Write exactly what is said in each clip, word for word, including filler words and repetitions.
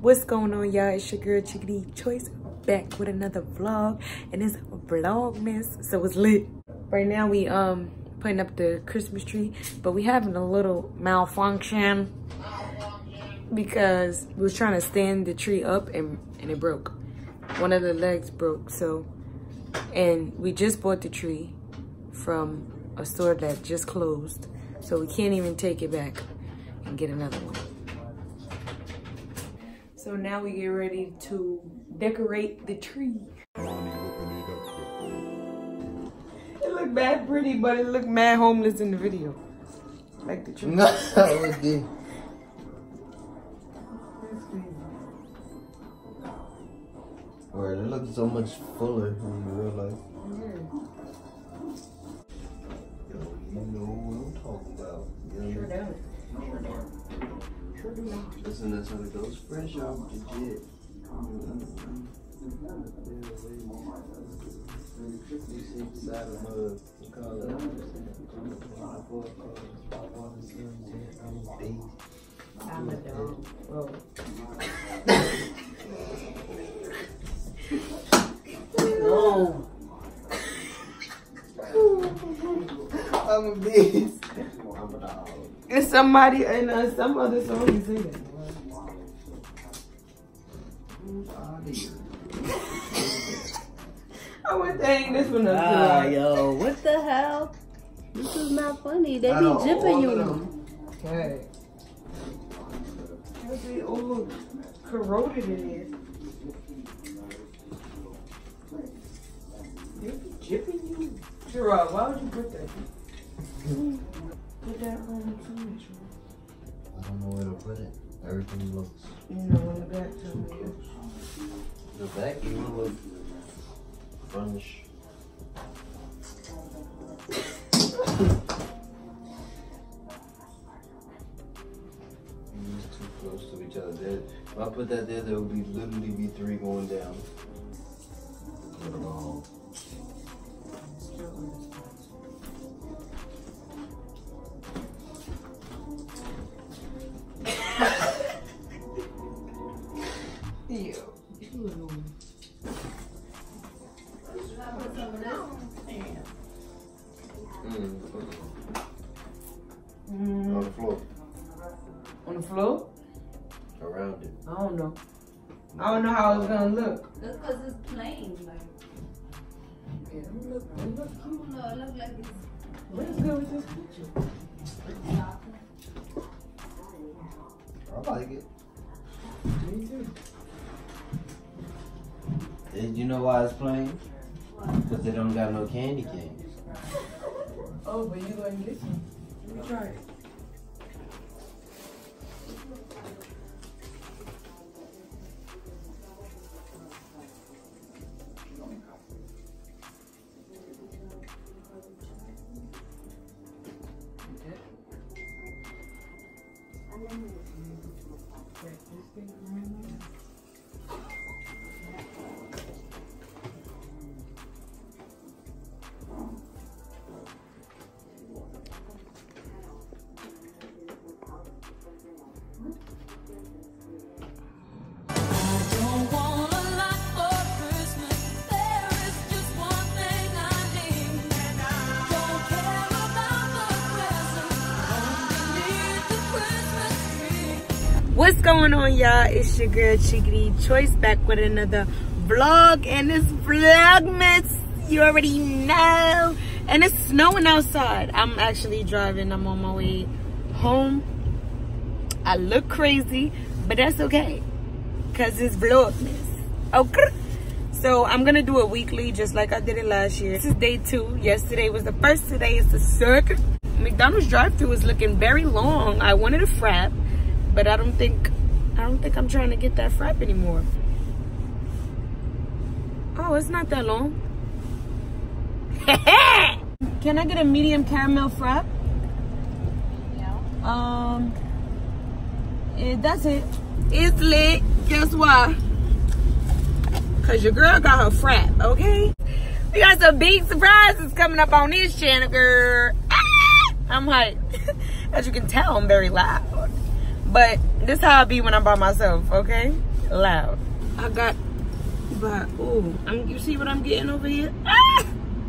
What's going on, y'all? It's your girl Chickadee Choice, back with another vlog, and it's vlogmas, so it's lit. Right now we um putting up the Christmas tree, but we having a little malfunction because we was trying to stand the tree up and and it broke. One of the legs broke. So, and we just bought the tree from a store that just closed, so we can't even take it back and get another one. So now we get ready to decorate the tree. It looked mad pretty, but it looked mad homeless in the video. Like the tree. No, it was good. Word, it looks so much fuller in real life. Yeah. Yo, you know what I'm talking about. You know? Sure does. Sure does. Sure do not. Listen, that's how it goes. Fresh off the jet. I'm a dog. Whoa. No. I'm a beast. I'm a dog. It's somebody in uh, some other song you say that. I would think this one up. Ah, yo, what the hell? This is not funny. They be jipping you. Okay. What's it all corroded in here? They be jipping you? Gerard, why would you put that? Put that on the furniture. I don't know where to put it. Everything looks. You know, in the back to me. The back even look furnish. These too close to each other. There, if I put that there, there would be literally be three going down. Oh. Ew. Mm. Mm. On the floor. On the floor? Around it. I don't know. I don't know how it's gonna look. That's because it's plain. Like, Yeah, it look, it look cute. no, it look like it's. What's good with this picture? I like it. Me too. Did you know why it's plain? Because they don't got no candy canes. Oh, but you gonna get some. Let me try it. What's going on, y'all? It's your girl Chickadee Choice, back with another vlog, and it's vlogmas, you already know. And it's snowing outside. I'm actually driving. I'm on my way home. I look crazy, but that's okay, because it's vlogmas. Okay. So I'm gonna do it weekly, just like I did it last year. This is day two. Yesterday was the first. Today is the second. McDonald's drive-thru is looking very long. I wanted a frap, but I don't think I don't think I'm trying to get that frap anymore. Oh, it's not that long. Can I get a medium caramel frap? Yeah. Um, it, that's it. It's lit. Guess why? Cause your girl got her frap, okay? We got some big surprises coming up on this channel, girl. Ah! I'm hyped. As you can tell, I'm very loud. But this how I be when I'm by myself, okay? loud. I got, but ooh, I'm, you see what I'm getting over here? Ah!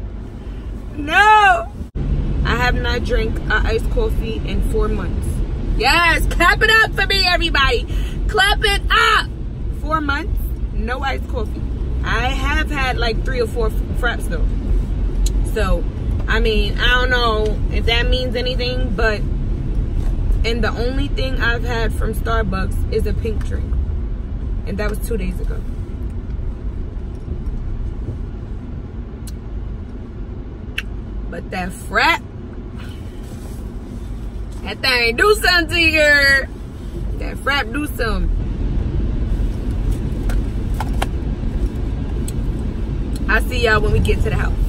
No! I have not drank an iced coffee in four months. Yes, clap it up for me, everybody. Clap it up. Four months, no iced coffee. I have had like three or four fraps though. So, I mean, I don't know if that means anything, but, and the only thing I've had from Starbucks is a pink drink. And that was two days ago. But that frap, that thing do something to you, girl. That frap do something. I'll see y'all when we get to the house.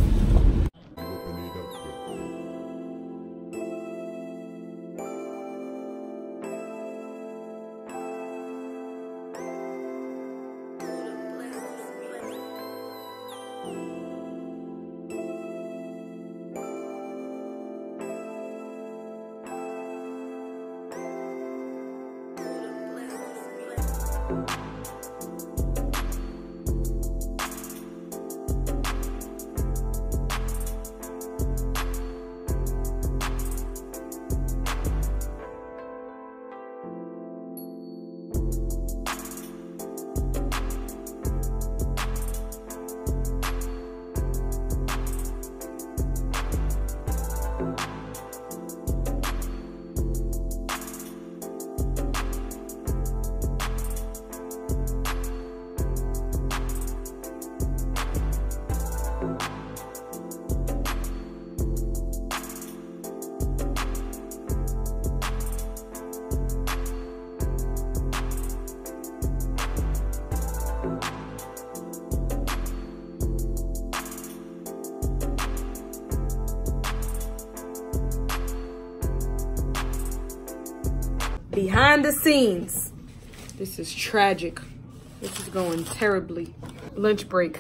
Behind the scenes, this is tragic. This is going terribly. Lunch break.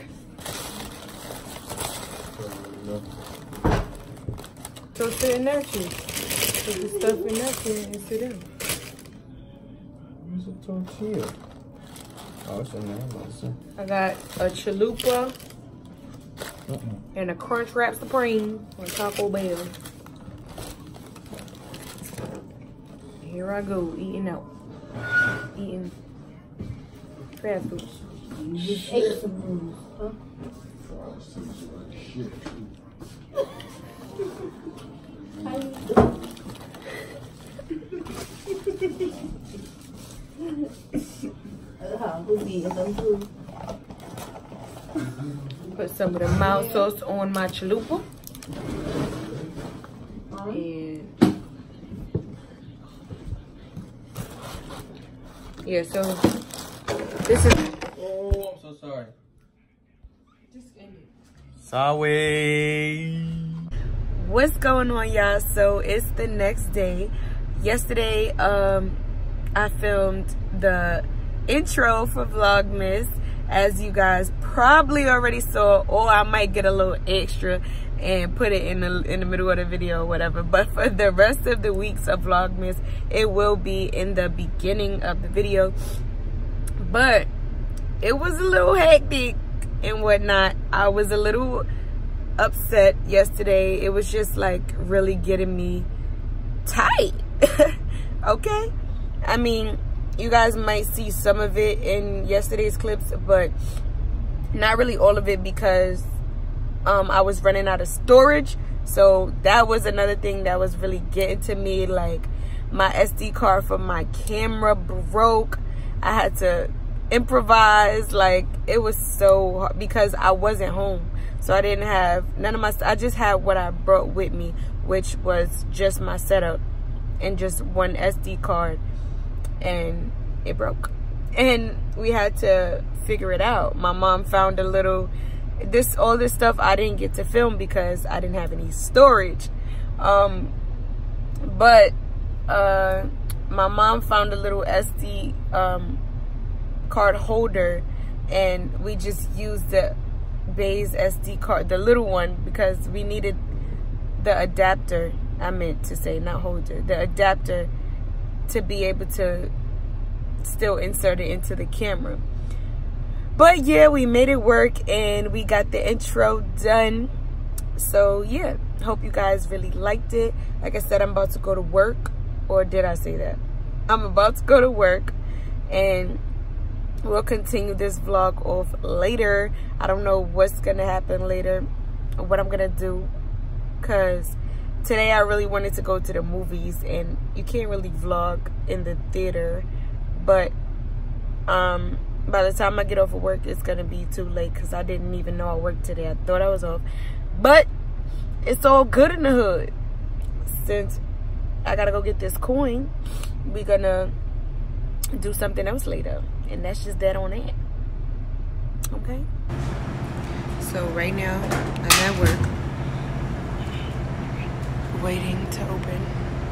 So sit in there, too. Put the stuff in there too and sit down. Where's the tortilla? Oh, it's in there. I got a chalupa uh-uh. and a Crunch Wrap Supreme on Taco Bell. Here I go, eating out. Eating fast food. You just ate some food, huh? Put some of the mild sauce on my chalupa. And yeah, so this is. Oh, I'm so sorry. Just end it. Sorry. What's going on, y'all? So it's the next day. Yesterday, um, I filmed the intro for Vlogmas, as you guys probably already saw, or I might get a little extra and put it in the in the middle of the video or whatever. But for the rest of the weeks of Vlogmas, it will be in the beginning of the video. But it was a little hectic and whatnot. I was a little upset yesterday. It was just like really getting me tight. Okay, I mean, you guys might see some of it in yesterday's clips, but not really all of it, because um I was running out of storage. So that was another thing that was really getting to me. Like, my S D card for my camera broke. I had to improvise. Like, it was so hard because I wasn't home, so I didn't have none of my, I just had what I brought with me, which was just my setup and just one S D card, and it broke, and we had to figure it out. My mom found a little, this all this stuff I didn't get to film because I didn't have any storage, um but uh my mom found a little S D um card holder, and we just used the Baze S D card, the little one, because we needed the adapter. I meant to say not holder, the adapter, to be able to still inserted into the camera. But yeah, we made it work and we got the intro done. So yeah, hope you guys really liked it. Like I said, I'm about to go to work. Or did I say that? I'm about to go to work, and we'll continue this vlog off later. I don't know what's gonna happen later, or what I'm gonna do, because today I really wanted to go to the movies, and you can't really vlog in the theater. But um by the time I get off of work, it's gonna be too late, because I didn't even know I worked today. I thought I was off, but it's all good in the hood. Since I gotta go get this coin, we're gonna do something else later, and that's just that on that. Okay, so right now I'm at work waiting to open.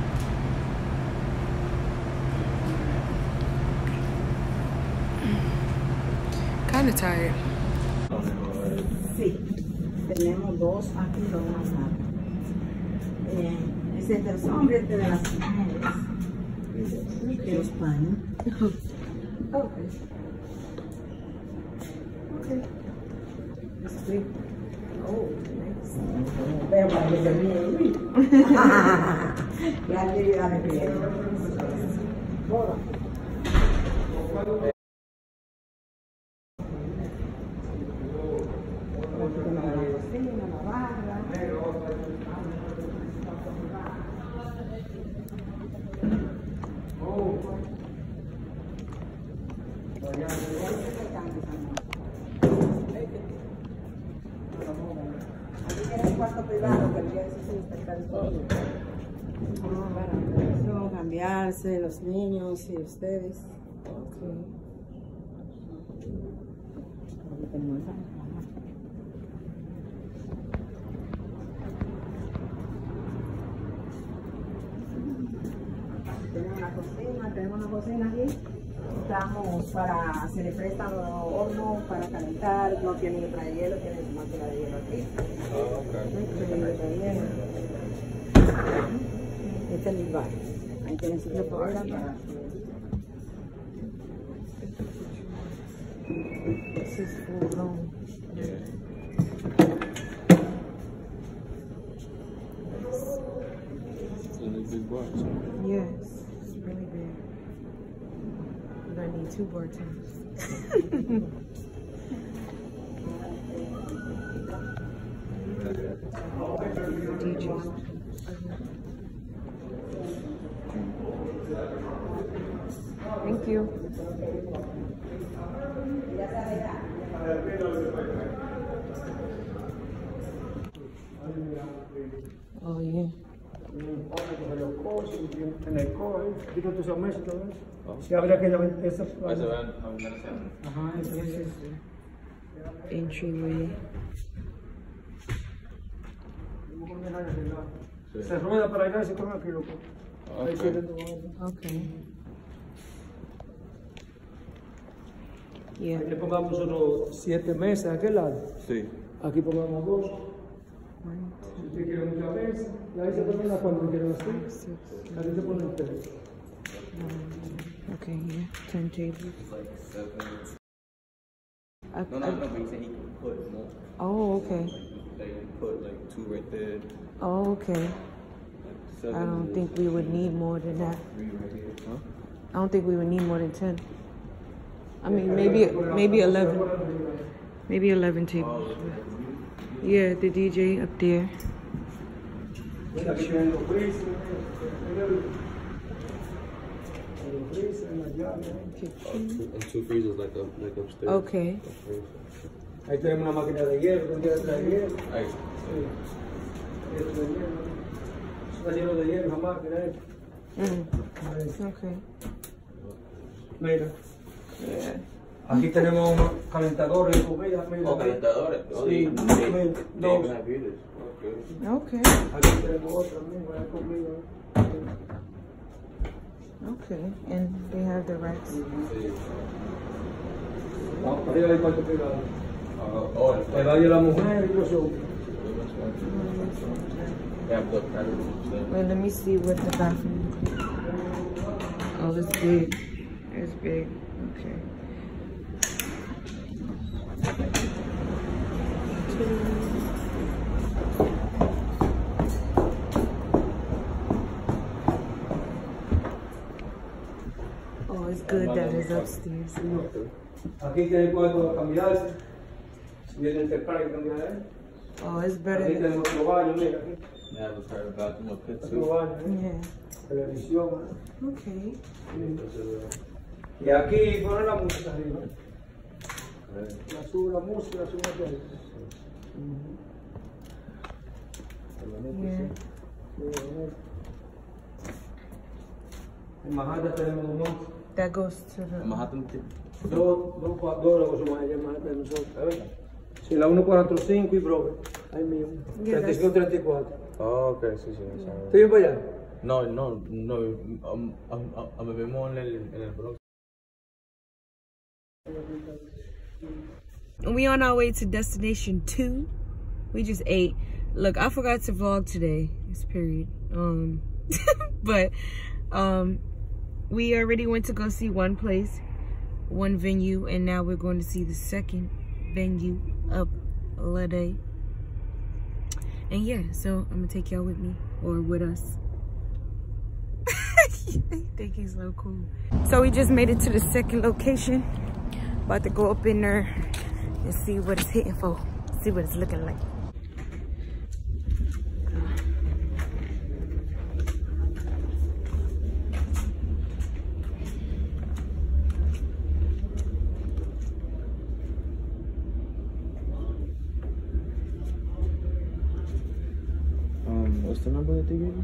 Kind of tired. Sí, tenemos dos aquí, dos más acá. Eh, ese es de los hombres, este de las mujeres. De los paños. Okay. Okay. Sí. Oh, nice. Veo para que se ríe. La actividad de pie. Hola. Cambiarse los niños y ustedes. Okay. Tenemos una cocina, tenemos una cocina aquí. Estamos para, se le prestan los hornos para calentar, no tienen que traer hielo, tienen su máquina de hielo aquí. Oh, okay. Este es el bar. Ahí tienen sitio para para. This is full blown. Yeah. It's a big bar. Yes, it's really big. We're gonna need two bartenders. D Js. Thank you. Oh yeah. En el coche, quito tus meses y todo eso. Si habría que llevar eso. Ajá, entonces. Entryway. Se rueda para allá y se come aquí, loco. Okay. Yeah. Aquí pongamos solo siete mesas, ¿a aquel lado? Sí. Aquí pongamos dos. Si usted quiere muchas mesas, y ahí se ponen las cuantas quieren así. Aquí se ponen tres. Okay, yeah, ten tables. It's like seven. I, No, no, I, no, but he said he can put more. oh, okay. They can put like two right there. Oh, okay. Like seven. I don't think we would need more than that. Three right here. Huh? I don't think we would need more than ten. I mean, maybe maybe eleven. Maybe eleven tables. Yeah, the D J up there. And two freezers like up, like upstairs. Okay. Ahí tenemos una máquina de hielo, ¿tú quieres traer hielo? Ahí. Sí. Esto de hielo. Está lleno de hielo, la máquina esta. Mm. Okay. Mira. Yeah. Aquí tenemos unos calentadores de comida. Mira. Oh, calentadores. Oh, Sí, they, they, mira, they dos. even have heaters. Okay. Okay. Aquí tenemos otra misma de comida. Okay. And they have the racks. Sí. Vamos para arriba y cuarto privado. Uh, oh, it's El like, baño de la mujer y los hombres. they have the patterns. Wait, let me see what the bathroom is. Oh, it's big. It's big. Okay. Oh, it's good that it's upstairs. Aquí tiene cuarto a cambiarse. Viene el temprano y cambiar. Oh, it's better Aquí than... tenemos los baños, mira. Aquí. Yeah, I was heard about them up here Los too. baños, ¿eh? Yeah. Televisión. Okay. Y aquí ponen la música arriba. La sube la música, la sube la tele. Yeah. En Manhattan tenemos dos más. That goes to the... Manhattan. Dos, dos, dos, dos somos allá en Manhattan nosotros. Sí, la uno cuarenta y cinco y Brover. Ahí mismo. Yeah, treinta y cinco treinta y cuatro. Oh, ok, sí, sí. sí. ¿Estoy bien para allá? No, no, no. Um, um, um, me vemos en el, en el Bronx. We on our way to destination two. We just ate. Look, I forgot to vlog today. It's period. Um, but um, we already went to go see one place, one venue, and now we're going to see the second venue up Lede. And yeah, so I'm gonna take y'all with me or with us. I think he's so cool. So we just made it to the second location. About to go up in there and see what it's hitting for. See what it's looking like. Um, what's the number that they gave you?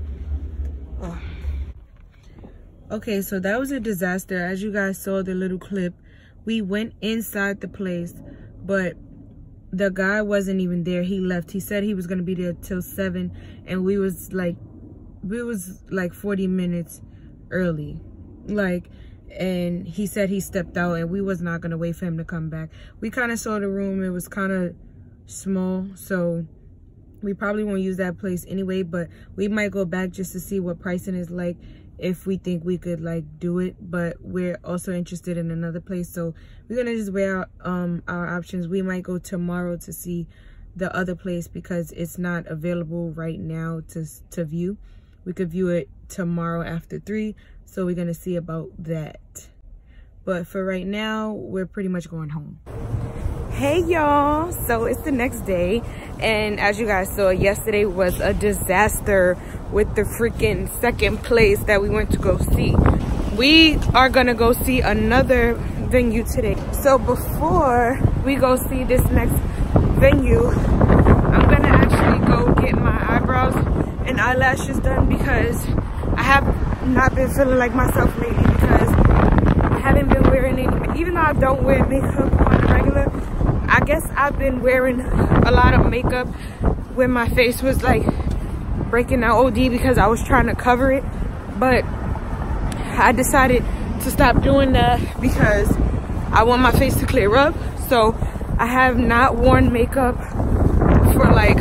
Oh. Okay, so that was a disaster. As you guys saw the little clip, we went inside the place, but the guy wasn't even there. He left. He said he was gonna be there till seven, and we was like, we was like forty minutes early, like, and he said he stepped out, and we was not gonna wait for him to come back. We kind of saw the room. It was kind of small, so we probably won't use that place anyway, but we might go back just to see what pricing is like, if we think we could like do it. But we're also interested in another place, so we're gonna just weigh out um our options. We might go tomorrow to see the other place because it's not available right now to to view. We could view it tomorrow after three, so we're gonna see about that. But for right now, we're pretty much going home. Hey y'all, so it's the next day, and as you guys saw, yesterday was a disaster with the freaking second place that we went to go see. We are gonna go see another venue today. So before we go see this next venue, I'm gonna actually go get my eyebrows and eyelashes done because I have not been feeling like myself lately because I haven't been wearing any, even though I don't wear makeup on the regular, I guess I've been wearing a lot of makeup when my face was like breaking out O D because I was trying to cover it. But I decided to stop doing that because I want my face to clear up. So I have not worn makeup for like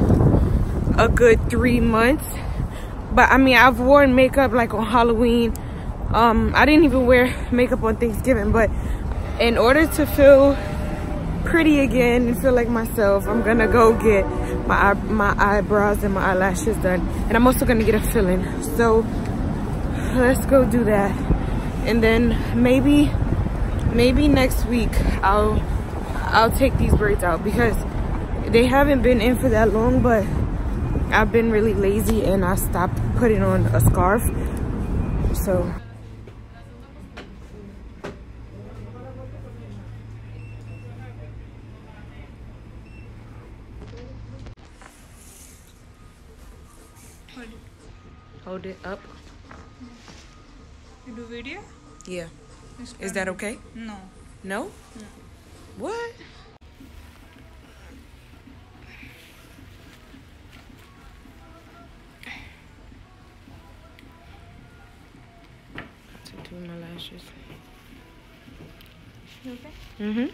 a good three months. But I mean, I've worn makeup like on Halloween. Um, I didn't even wear makeup on Thanksgiving, but in order to feel pretty again and feel like myself, I'm gonna go get my eye, my eyebrows and my eyelashes done, and I'm also gonna get a filling. So let's go do that, and then maybe maybe next week I'll I'll take these braids out because they haven't been in for that long, but I've been really lazy and I stopped putting on a scarf. So hold it up. You do video? Yeah. Is that okay? No. No? No. What? To do my lashes. You okay? Mm-hmm.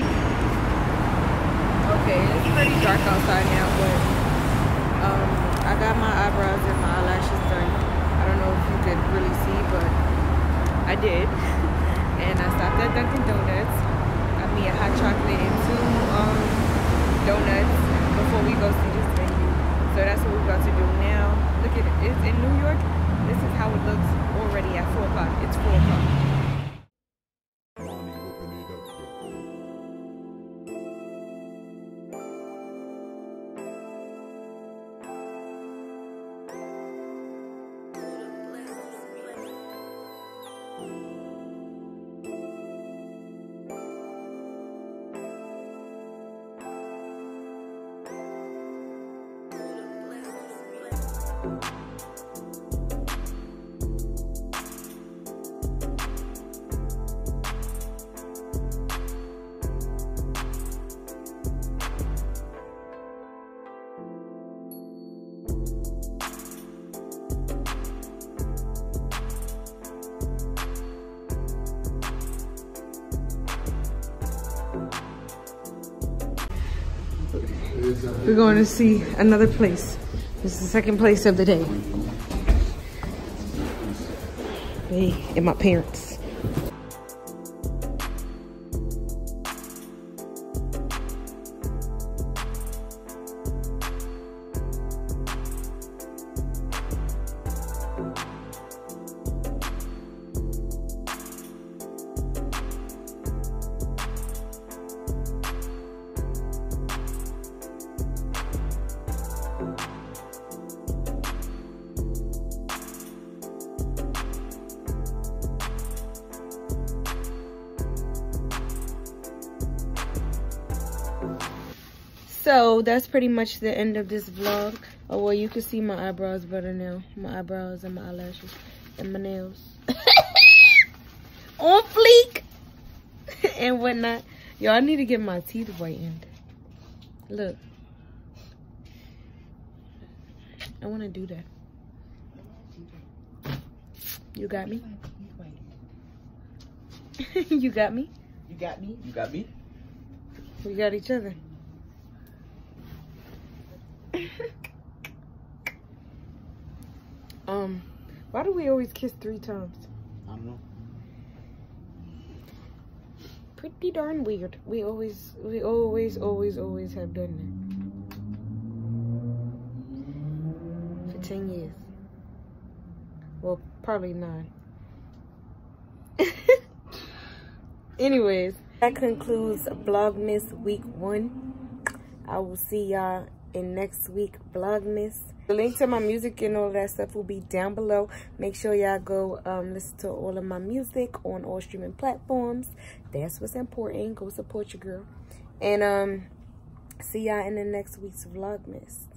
Okay, it's pretty dark outside now, but um, I got my eyebrows and my eyelashes done. I don't know if you could really see, but I did. at Dunkin' Donuts. Got me a hot chocolate and two um, donuts before we go see this venue. So that's what we're about to do now. Look at it. It's in New York. This is how it looks already at four o'clock. It's four o'clock. We're going to see another place. This is the second place of the day. Me and my parents. So that's pretty much the end of this vlog. Oh well, you can see my eyebrows better now. My eyebrows and my eyelashes and my nails on fleek and whatnot. Y'all, I need to get my teeth whitened. Look, I want to do that. You got me. You got me. You got me. You got me. We got each other. um, why do we always kiss three times? I don't know. Pretty darn weird. We always, we always, always, always have done that for ten years. Well, probably nine. Anyways, that concludes Vlogmas week one. I will see y'all in next week Vlogmas. The link to my music and all that stuff will be down below. Make sure y'all go um, listen to all of my music on all streaming platforms. That's what's important. Go support your girl. And um, see y'all in the next week's Vlogmas.